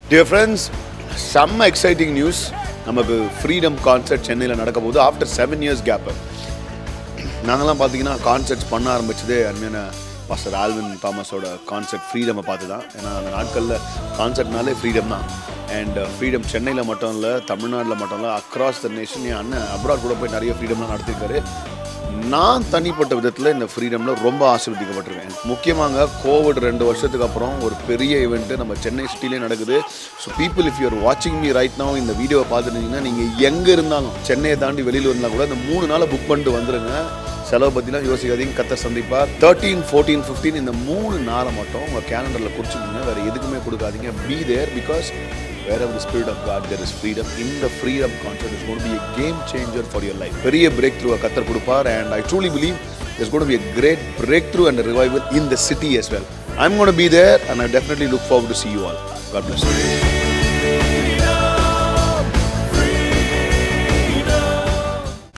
Dear friends, some exciting news. நமக்கு freedom concert சென்னையில நடக்க போகுது after 7 years gap. நாங்கலாம் பாத்தீங்கன்னா கான்சர்ட்ஸ் பண்ண ஆரம்பிச்சதே அன்னையான பாஸ்டர் ஆல்வின்தாமஸோட கான்சர்ட் ஃப்ரீடம் பார்த்து தான். ஏன்னா அந்த நாட்களில் கான்சர்ட்னாலே ஃப்ரீடம் தான். அண்ட் ஃப்ரீடம் சென்னையில் மட்டும் இல்லை, தமிழ்நாட்டில் மட்டும் இல்லை, அக்ராஸ் த நேஷன். என் அண்ணன் அப்ராட் கூட போய் நிறைய ஃப்ரீடம்லாம் நடத்திருக்காரு. நான் தனிப்பட்ட விதத்தில் இந்த ஃப்ரீடமில் ரொம்ப ஆசீர்வதிக்கப்பட்டிருக்கேன். முக்கியமாக கோவிட் 2 வருஷத்துக்கு அப்புறம் ஒரு பெரிய ஈவெண்ட்டு நம்ம சென்னை சிட்டிலே நடக்குது. ஸோ பீப்புள் இஃப் யூஆர் வாட்சிங் மீ ரைட் நவ், இந்த வீடியோவை பார்த்துட்டீங்கன்னா நீங்கள் எங்கே இருந்தாலும் சென்னையை தாண்டி வெளியில் இருந்தால் கூட இந்த 3 நாளை புக் பண்ணிட்டு வந்துடுங்க. செலவு பற்றிலாம் யோசிக்காதீங்க. கத்தர் சந்திப்பார். 13, 14, 15 இந்த 3 நாளை மட்டும் உங்கள் கேலண்டரில் குறிச்சிக்கிங்க. வேறு எதுக்குமே கொடுக்காதீங்க. Be there because wherever the Spirit of God, there is freedom. In the freedom concert is going to be a game changer for your life. பெரிய breakthrough கத்தர் கொடுப்பார். And I truly believe there's going to be a great breakthrough and a revival in the city as well. I'm going to be there and I definitely look forward to see you all. God bless you.